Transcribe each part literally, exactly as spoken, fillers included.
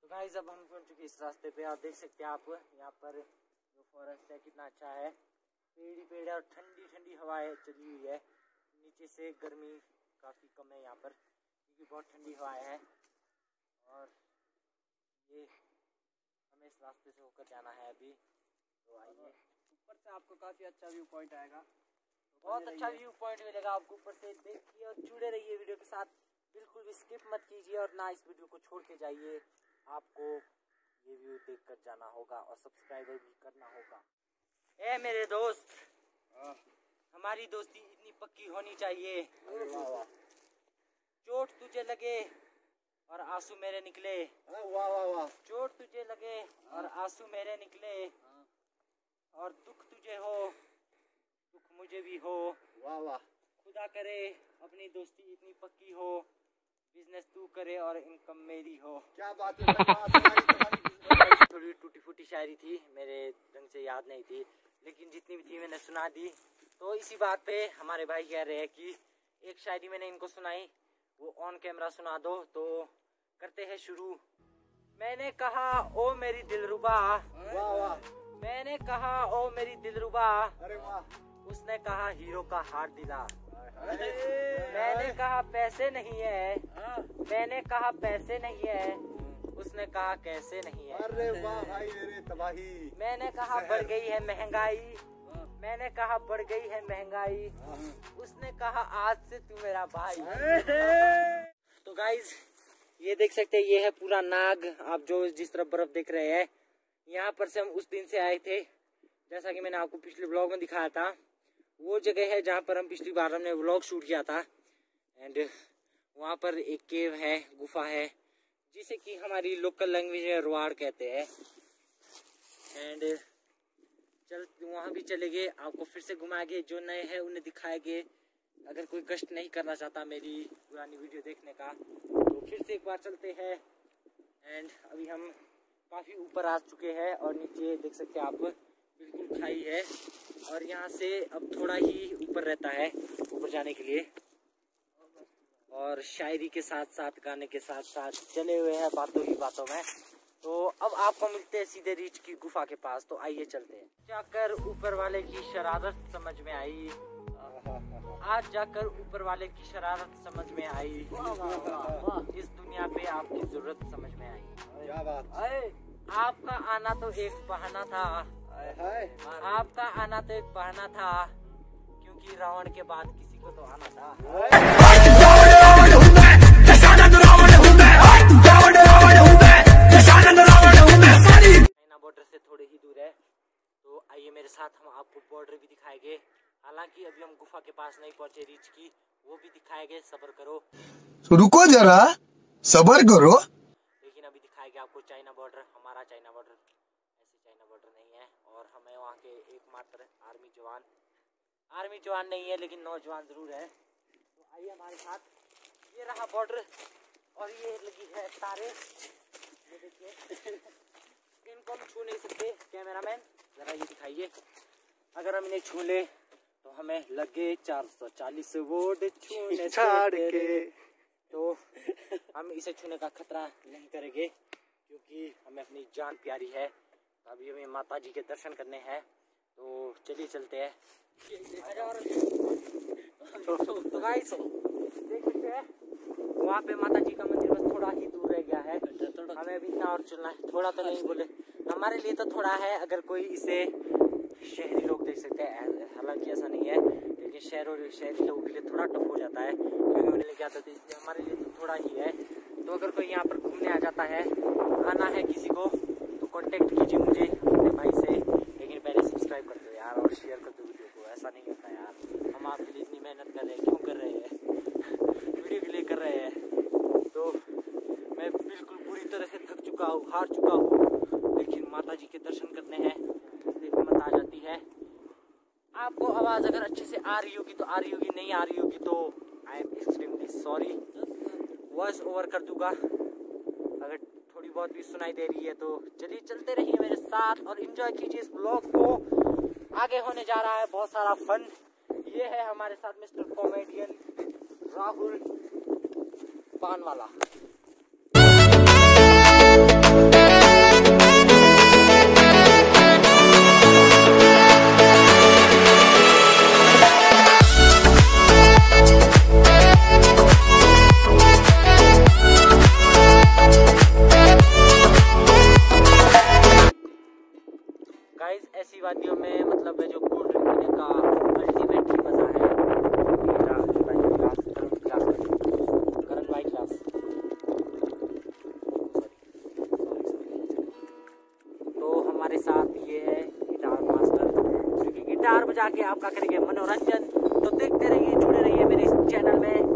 Guys अब हम पहुंच चुके इस रास्ते पे, आप देख सकते हैं आप यहाँ पर जो फॉरेस्ट है कितना अच्छा है, पेड़ ही पेड़ है और ठंडी ठंडी हवाएं चली हुई है। नीचे से गर्मी काफ़ी कम है यहाँ पर क्योंकि बहुत ठंडी हवाएं है। और ये हमें इस रास्ते से होकर जाना है अभी, तो आइए। ऊपर से आपको काफ़ी अच्छा व्यू पॉइंट आएगा, तो बहुत अच्छा व्यू पॉइंट मिलेगा आपको ऊपर से। देखिए और जुड़े रहिए वीडियो के साथ, बिल्कुल भी स्किप मत कीजिए और ना इस वीडियो को छोड़ के जाइए। आपको ये व्यू देखकर जाना होगा और सब्सक्राइबर भी करना होगा। ए मेरे दोस्त, हमारी दोस्ती इतनी पक्की होनी चाहिए, चोट तुझे लगे और आंसू मेरे निकले। वाह वाह वाह। चोट तुझे लगे और आंसू मेरे निकले, और दुख तुझे हो दुख मुझे भी हो। वाह वाह। खुदा करे अपनी दोस्ती इतनी पक्की हो, बिजनेस तू करे और इनकम मेरी हो। क्या बात है। थोड़ी टूटी फूटी शायरी थी, मेरे ढंग से याद नहीं थी, लेकिन जितनी भी थी मैंने सुना दी। तो इसी बात पे हमारे भाई कह रहे हैं कि एक शायरी मैंने इनको सुनाई, वो ऑन कैमरा सुना दो। तो करते हैं शुरू। मैंने कहा ओ मेरी दिलरुबा, वाह वाह। मैंने कहा ओ मेरी दिलरुबा, अरे वाह। उसने कहा हीरो का हार दिला। मैंने कहा पैसे नहीं है, मैंने कहा पैसे नहीं है, उसने कहा कैसे नहीं है। अरे वाह भाई मेरे तबाही। मैंने कहा बढ़ गई है महंगाई, मैंने कहा बढ़ गई है महंगाई, उसने कहा आज से तू मेरा भाई। तो गाइज ये देख सकते हैं, ये है पूरा नाग। आप जो जिस तरफ बर्फ देख रहे हैं, यहाँ पर से हम उस दिन से आए थे, जैसा कि मैंने आपको पिछले ब्लॉग में दिखाया था। वो जगह है जहाँ पर हम पिछली बार हमने व्लॉग शूट किया था। एंड वहाँ पर एक केव है, गुफा है, जिसे कि हमारी लोकल लैंग्वेज में रुआड़ कहते हैं। एंड चल वहाँ भी चले गए, आपको फिर से घुमाएंगे, जो नए हैं उन्हें दिखाएंगे। अगर कोई कष्ट नहीं करना चाहता मेरी पुरानी वीडियो देखने का, तो फिर से एक बार चलते हैं। एंड अभी हम काफ़ी ऊपर आ चुके हैं और नीचे देख सकते हैं आप, बिल्कुल खाई है। और यहाँ से अब थोड़ा ही ऊपर रहता है ऊपर जाने के लिए। और शायरी के साथ साथ गाने के साथ साथ चले हुए हैं बातों ही बातों में। तो अब आपको मिलते हैं सीधे रीच की गुफा के पास, तो आइए चलते हैं। जाकर ऊपर वाले की शरारत समझ में आई, आज जाकर ऊपर वाले की शरारत समझ में आई, इस दुनिया पे आपकी जरूरत समझ में आई। क्या बात। आपका आना तो एक बहाना था, आपका आना तो एक बहाना था, क्योंकि रावण के बाद किसी को तो आना था। चाइना बॉर्डर से थोड़े ही दूर है, तो आइए मेरे साथ, हम आपको बॉर्डर भी दिखाएंगे। हालांकि अभी हम गुफा के पास नहीं पहुंचे रीच की, वो भी दिखाएंगे, सब्र करो। रुको जरा, सब्र करो। लेकिन अभी दिखाएंगे आपको चाइना बॉर्डर। हमारा चाइना बॉर्डर ऐसे चाइना बॉर्डर नहीं है, और हमें वहाँ के एकमात्र आर्मी जवान, आर्मी जवान नहीं है लेकिन नौजवान जरूर है। तो आइए हमारे साथ, ये रहा बॉर्डर और ये लगी है तारे, ये देखिए। इनको हम छू नहीं सकते, कैमरामैन जरा ये दिखाइए। अगर हम इन्हें छू ले तो हमें लगे चार सौ चालीस वोट छूने छाड़ के। तो हम इसे छूने का खतरा नहीं करेंगे क्योंकि हमें अपनी जान प्यारी है। अभी हमें माता जी के दर्शन करने हैं, तो चलिए चलते हैं। तो गाइस देख सकते हैं, वहाँ पे माता जी का मंदिर बस थोड़ा ही दूर रह गया है। हमें अभी इतना और चलना है, थोड़ा तो नहीं बोले, हमारे लिए तो थोड़ा है। अगर कोई इसे शहरी लोग देख सकते हैं, हालांकि ऐसा नहीं है, लेकिन शहरों शहरी लोगों के लिए थोड़ा टफ हो जाता है क्योंकि उन्हें लेके आते थे, इसलिए हमारे लिए तो थोड़ा ही है। तो अगर कोई यहाँ पर घूमने आ जाता है, आना है किसी को, तो कांटेक्ट कीजिए मुझे अपने भाई से। लेकिन पहले सब्सक्राइब कर दो यार और शेयर कर दो वीडियो को, ऐसा नहीं होता यार। हम आपके लिए इतनी मेहनत कर रहे हैं, क्यों कर रहे हैं, वीडियो के लिए कर रहे हैं। तो मैं बिल्कुल पूरी तरह से थक चुका हूँ, हार चुका हूँ, लेकिन माता जी के दर्शन करने हैं, इसलिए हिम्मत आ जाती है। आपको आवाज़ अगर अच्छे से आ रही होगी तो आ रही होगी, नहीं आ रही होगी तो I am extremely sorry, voice over कर दूंगा। अगर थोड़ी बहुत भी सुनाई दे रही है तो चलिए चलते रहिए मेरे साथ और एंजॉय कीजिए इस ब्लॉग को। आगे होने जा रहा है बहुत सारा फन। ये है हमारे साथ मिस्टर कॉमेडियन राहुल पानवाला। साथ ये है गिटार मास्टर, जो कि गिटार बजा के आपका करेंगे मनोरंजन। तो देखते रहिए, जुड़े रहिए मेरे इस चैनल में।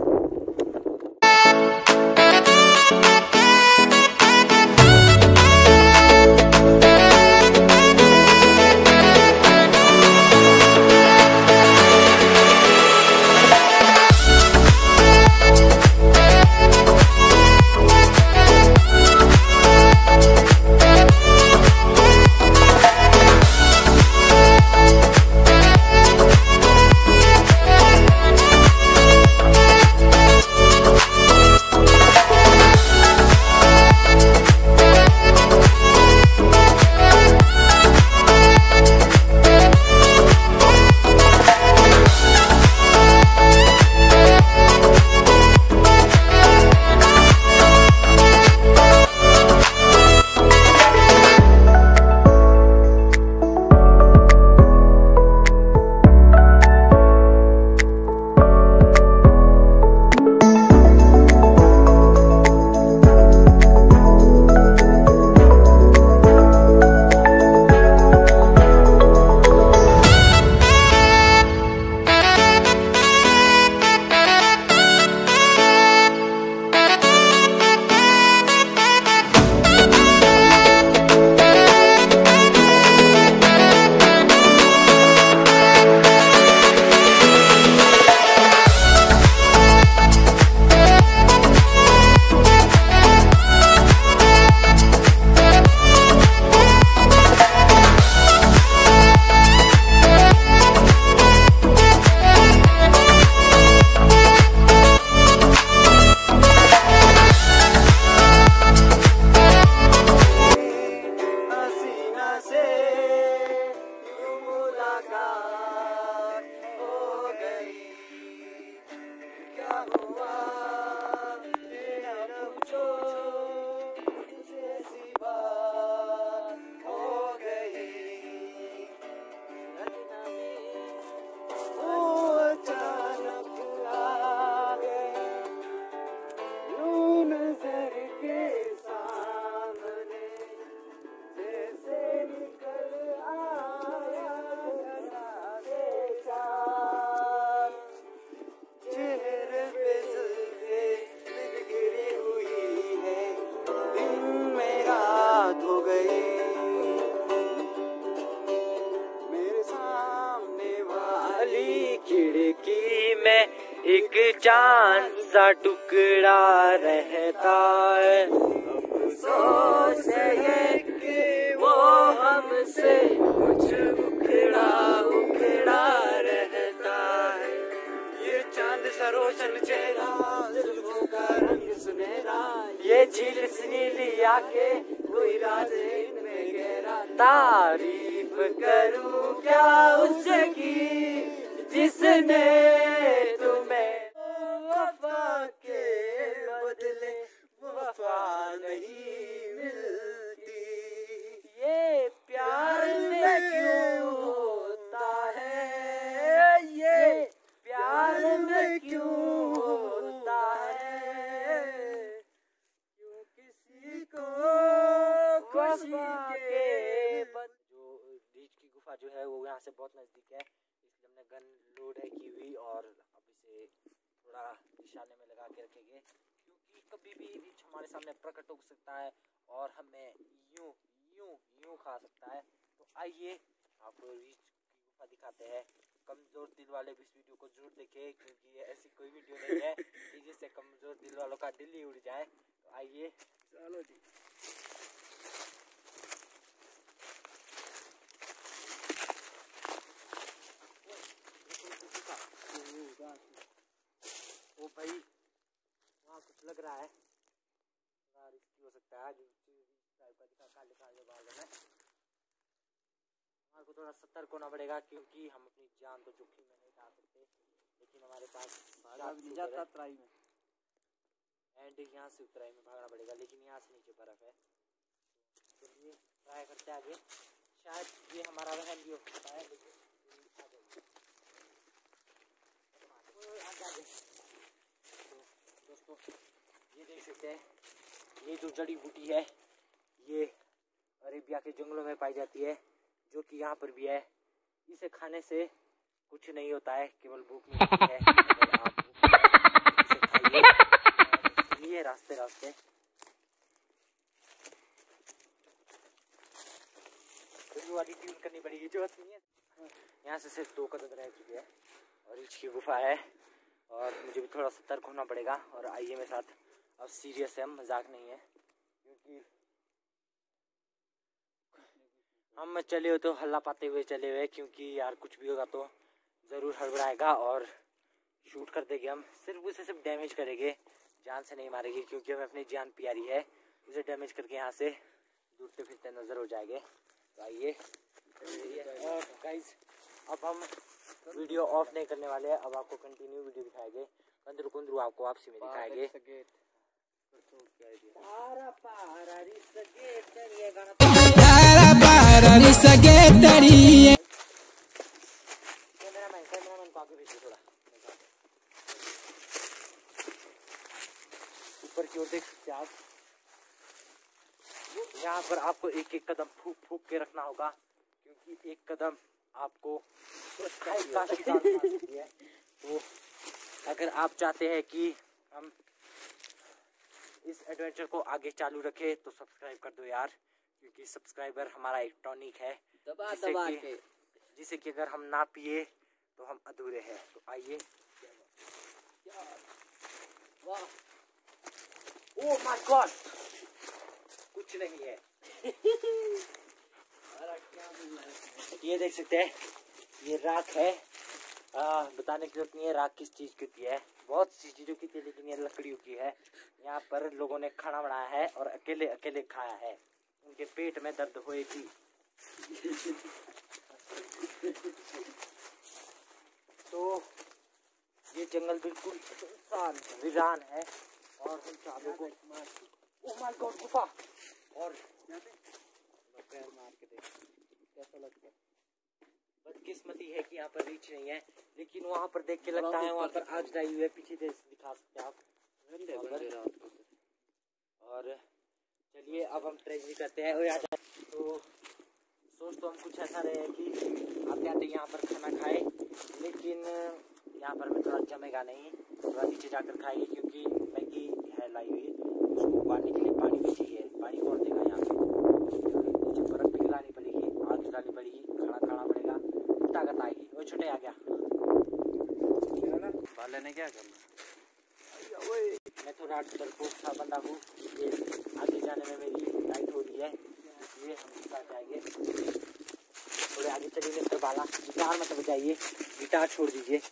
खिड़की में एक चांद सा टुकड़ा रहता है, अफसोस है कि वो हमसे कुछ उखड़ा उखड़ा रहता है। ये चांद सा रोशन चेहरा, जुल्फों का रंग सुनहरा, ये झील नीली आंखें, कोई राज इनमें गहरा। तारीफ करूं क्या उसकी जिसने तुम्हें वफा के बदले वफा नहीं मिलती। ये प्यार में क्यों होता है, ये प्यार में क्यों होता है, क्यों किसी को खुशी के बद... जो रीच की गुफा जो है वो यहाँ से बहुत नजदीक है, हमने गन लोड है की हुई और अब इसे थोड़ा निशाने में लगा के रखेंगे, क्योंकि कभी भी रीछ हमारे सामने प्रकट हो सकता है और हमें यूं यूं यूं खा सकता है। तो आइए आपको रीछ की गुफा दिखाते हैं। कमज़ोर दिल वाले भी इस वीडियो को जरूर देखें, क्योंकि ये ऐसी कोई वीडियो नहीं है कि जिससे कमज़ोर दिल वालों का दिल ही उड़ जाए। तो आइए चलो जी। ओ भाई वहाँ कुछ लग रहा है, रिस्की हो सकता है। जो टाइप का दिखा काले काले बालों में, हमारे को थोड़ा सतर्क होना पड़ेगा, क्योंकि हम अपनी जान तो जोखिम में नहीं डाल सकते, लेकिन हमारे पास जाता तराई में एंड यहाँ से उतराई में भागना पड़ेगा, लेकिन यहाँ से नीचे बर्फ है। चलिए ट्राई करते आगे, शायद ये हमारा वहन भी हो सकता है, लेकिन आगे। तो दोस्तों ये देख सकते हैं, ये जो जड़ी बूटी है ये, अरे नामीबिया के जंगलों में पाई जाती है, जो कि यहाँ पर भी है। इसे खाने से कुछ नहीं होता है, केवल भूख मिलती है। अगर आप भूख इसे खाइए। ये रास्ते रास्ते वाली ट्यून करनी पड़ेगी, जो नहीं है। यहाँ से सिर्फ दो कदम रह चुके हैं और रीच की गुफा है, और मुझे भी थोड़ा सतर्क होना पड़ेगा। और आइए मेरे साथ, अब सीरियस है, मजाक नहीं है, क्योंकि हम चले हो तो हल्ला पाते हुए चले हुए, क्योंकि यार कुछ भी होगा तो ज़रूर हड़बड़ाएगा और शूट कर देंगे। हम सिर्फ उसे सिर्फ डैमेज करेंगे, जान से नहीं मारेंगे, क्योंकि हमें अपनी जान प्यारी है। उसे डैमेज करके यहाँ से दूरते फिरते नज़र हो जाएंगे। तो आइए, और गाइस अब हम वीडियो ऑफ नहीं करने वाले हैं, अब आपको कंटिन्यू वीडियो दिखाएंगे। कंदरू कुंदरू आपको आपसी में दिखाएंगे। ऊपर की ओर देख सकते हैं आप, यहाँ पर आपको एक एक कदम फूक फूक के रखना होगा, क्योंकि एक कदम आपको का शिकार बना सकती है। तो अगर आप चाहते हैं कि हम इस एडवेंचर को आगे चालू रखें तो सब्सक्राइब कर दो यार, क्योंकि सब्सक्राइबर हमारा एक टॉनिक है, दबा दबा के, जिसे कि अगर हम ना पिए तो हम अधूरे हैं। तो आइए, वाह, ओह माय गॉड, कुछ नहीं है। ये देख सकते हैं, ये राख है। आ, बताने की जरूरत नहीं है राख किस चीज़ की होती है, बहुत सी चीज़ों की थी, लेकिन ये लकड़ियों की है। यहाँ पर लोगों ने खाना बनाया है और अकेले अकेले खाया है, उनके पेट में दर्द होएगी। तो ये जंगल बिल्कुल सुनसान वीरान है, और हम चारों को ओह माय गॉड गुफा, और पैर मार के देख कैसा लगता है। बदकिस्मती है कि यहाँ पर रीच नहीं है, लेकिन वहाँ पर देख के लगता है वहाँ पर आग जलाई हुई है, पीछे से दिखा सकते हैं आप। और चलिए अब हम ट्रेनिंग करते हैं। और यार तो सोच तो हम कुछ ऐसा रहे हैं कि आते आते यहाँ पर खाना खाए, लेकिन यहाँ पर हमें थोड़ा जमेगा नहीं, थोड़ा नीचे जाकर खाएंगे, क्योंकि मैगी है लाई हुई, उसको उबालने के लिए पानी भी चाहिए। पानी कौन देगा यहाँ पे, नीचे बर्फ पिघलानी पड़ेगी, आग जलानी पड़ेगी, खाना खाना पड़ेगा, ताकत आएगी। वो छोटे आ गया बाले ने क्या करना, मैं थोड़ा डरपोक सा बंदा हूँ, ये आगे जाने में मेरी टाइट हो रही है, इसलिए हम साथ जाएंगे। थोड़े आगे चलिए मिस्टर बाला, गिटार मत बजाइए, गिटार छोड़ दीजिए।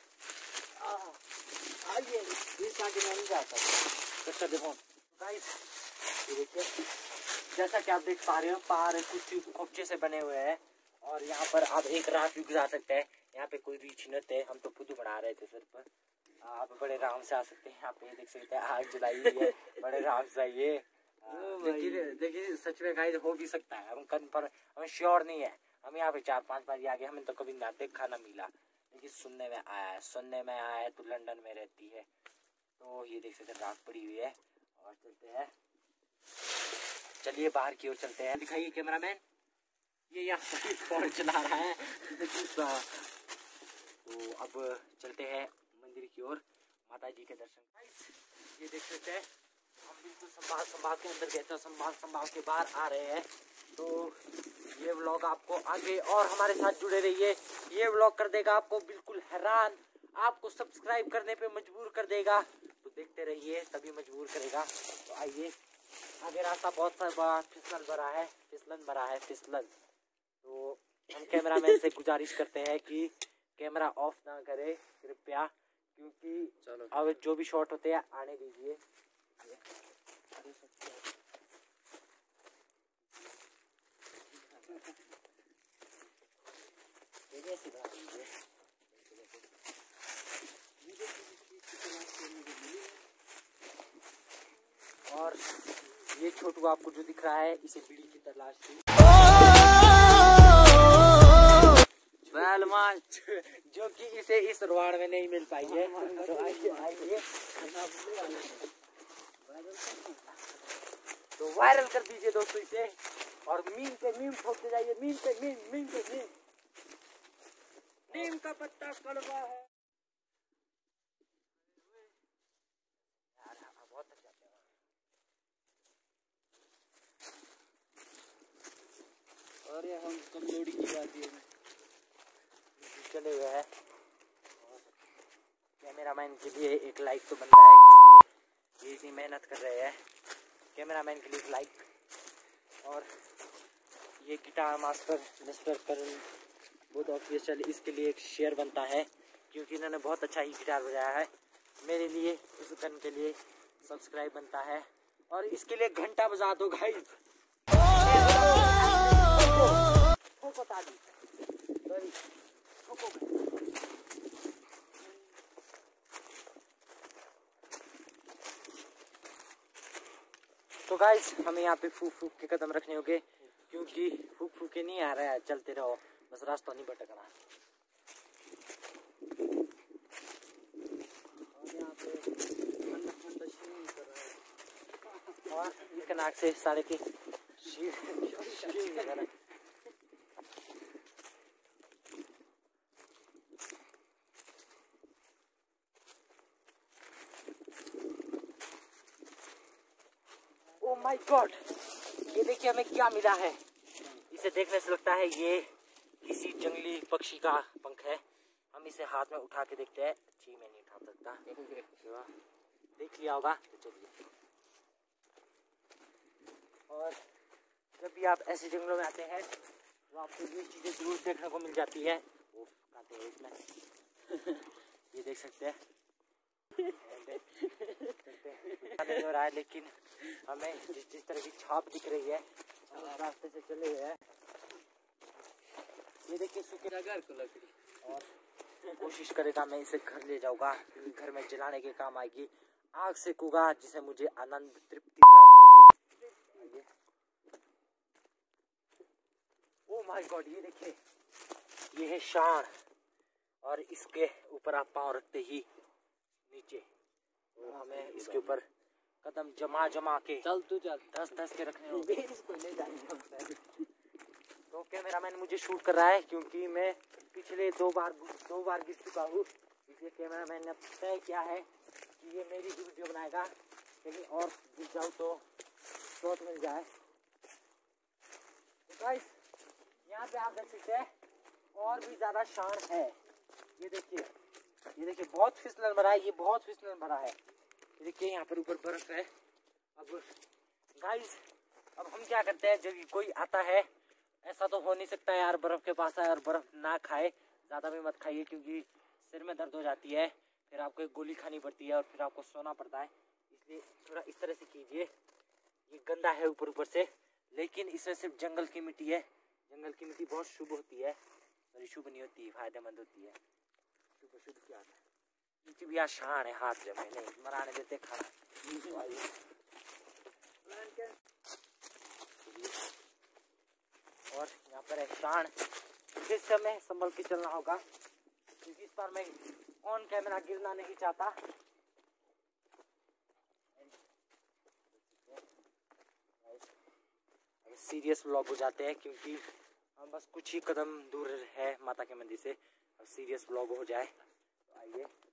आइए, इस आगे मैं नहीं जाता अच्छा। देखो गाइस, ये देखिए, जैसा कि आप देख पा रहे हो, पहाड़ कुछ खोपचे से बने हुए हैं, और यहाँ पर आप एक रात भी गुजार सकते हैं। यहाँ पे कोई रीच नहीं है, हम तो खुद बना रहे थे सिर पर, आप बड़े आराम से आ सकते हैं। आप ये देख सकते हैं आग जलाई हुई है, बड़े आराम से आइए। देखिए देखिए, सच में गाइस हो भी सकता है, हम कन्फर्म, हम श्योर नहीं है। हम यहाँ पे चार पांच बार आ गए, हमें तो कभी ना देखा ना मिला, लेकिन सुनने में आया है, सुनने में आया है तो लंदन में रहती है। तो ये देख सकते हैं राख पड़ी हुई है, और चलते हैं, चलिए बाहर की ओर चलते हैं। दिखाइए कैमरामैन, ये यहाँ पर फोन चला रहा है। तो अब चलते हैं मंदिर की ओर, माता जी के दर्शन। ये देख सकते हैं, हम बिल्कुल संभाल संभाल के अंदर गए थे, संभाल संभाल के बाहर आ रहे हैं। तो ये व्लॉग आपको आगे और हमारे साथ जुड़े रहिए, ये व्लॉग कर देगा आपको बिल्कुल हैरान, आपको सब्सक्राइब करने पे मजबूर कर देगा। तो देखते रहिए, तभी मजबूर करेगा। तो आइए, आगे रास्ता बहुत सारा फिसलन भरा है, फिसलन भरा है फिसलन। तो हम कैमरामैन से गुजारिश करते हैं कि कैमरा ऑफ ना करे कृपया, क्योंकि अब जो भी शॉट होते हैं आने दीजिए। और ये छोटू आपको जो दिख रहा है, इसे बीड़ी की तलाश थी, जो कि इसे इस रोड में नहीं मिल पाई है। तो आइए आइए, तो वायरल कर दीजिए दोस्तों इसे। और मीम पे मीम ठोकते जाइए, मीम पे मीम, मीम पे मीम। नीम का पत्ता कड़वा है। यार बहुत अच्छा है। और ये हम कमजोरी की बात ये चले हुए हैं। कैमरामैन के लिए एक लाइक तो बनता है, क्योंकि ये इतनी मेहनत कर रहे हैं। कैमरामैन के लिए एक लाइक, और ये गिटार मास्टर मिस्टर करण बहुत ऑफिशियल, इसके लिए एक शेयर बनता है, क्योंकि इन्होंने बहुत अच्छा ही गिटार बजाया है मेरे लिए। उस गन के लिए सब्सक्राइब बनता है, और इसके लिए घंटा बजा दो गाइस। ठोको ताली, सॉरी ठोको। तो गाइस हमें यहाँ पे फूक फूक के कदम रखने होंगे, क्योंकि फूक फूक के नहीं आ रहा है, चलते रहो बस, रास्ता नहीं भटकना। और यहाँ पे ठंडा ठंडा शीन कर रहा है। और इसके नाक से साढ़े के शीर शीर कर रहा है। ओ माय गॉड, ये देखिए हमें क्या मिला है। इसे देखने से लगता है ये किसी जंगली पक्षी का पंख है। हम इसे हाथ में उठा के देखते हैं। जी मैं नहीं उठा सकता, देख लिया होगा तो चलिए। और जब भी आप ऐसे जंगलों में आते हैं तो आपको ये चीज़ें जरूर देखने को मिल जाती है। वो काटे हैं इसमें ये देख सकते हैं। नहीं हो रहा है, लेकिन हमें जिस जिस तरह की छाप दिख रही है हम उस रास्ते से चले हुए हैं। ये देखिए सूखे घर को लकड़ी, और कोशिश करेगा मैं इसे घर ले जाऊंगा, क्योंकि घर में जलाने के काम आएगी। आग सेकूंगा जिसे मुझे आनंद तृप्ति प्राप्त होगी। ओ माय गॉड, ये देखिए ये है शान, और इसके ऊपर आप पाँव रखते ही नीचे तो हमें इसके ऊपर कदम जमा जमा के चल तू चल, दस दस के रखने होंगे। इसको ले जाएंगे। तो कैमरामैन मुझे शूट कर रहा है, क्योंकि मैं पिछले दो बार दो बार गिर चुका हूँ, इसलिए कैमरामैन ने तय किया है कि ये मेरी भी वीडियो बनाएगा। कहीं और गिर जाऊँ तो शॉट मिल जाए। तो गाइस यहाँ पे आप देख सकते हैं और भी ज़्यादा शान है। ये देखिए, ये देखिए बहुत फिसलन भरा है, ये बहुत फिसलन भरा है। ये देखिए यहाँ पर ऊपर बर्फ है। अब गाइस अब हम क्या करते हैं, जब कोई आता है, ऐसा तो हो नहीं सकता है यार बर्फ के पास आए और बर्फ ना खाए। ज़्यादा भी मत खाइए, क्योंकि सिर में दर्द हो जाती है, फिर आपको एक गोली खानी पड़ती है और फिर आपको सोना पड़ता है। इसलिए थोड़ा इस तरह से कीजिए। ये गंदा है ऊपर ऊपर से, लेकिन इसमें सिर्फ जंगल की मिट्टी है। जंगल की मिट्टी बहुत शुभ होती है, सॉरी शुभ नहीं होती, फायदेमंद होती है। शुभ शुभ क्या है, इनकी भी आसान है, हाथ जमे नहीं मराने देते खाना। और यहाँ पर है शान, इस समय संभल के चलना होगा, क्योंकि इस बार मैं ऑन कैमरा गिरना नहीं चाहता। सीरियस व्लॉग हो जाते हैं, क्योंकि हम बस कुछ ही कदम दूर है माता के मंदिर से। अब सीरियस व्लॉग हो जाए तो आइए।